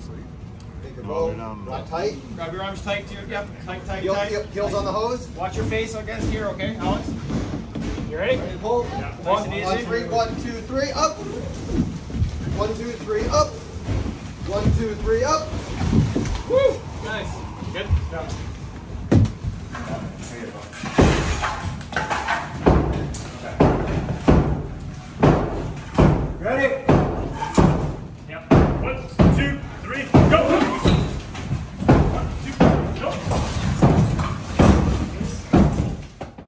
Take your bow, not tight. Grab your arms tight, too. Yep, tight, tight, Heel, tight. heels on the hose. Watch your face against here, okay, Alex? You ready? Ready to pull? Yeah. One, Nice and on easy. three, 1, 2, 3, up. 1, 2, 3, up. 1, 2, 3, up. Woo! Nice. Good? Yeah. Ready? Yep. What?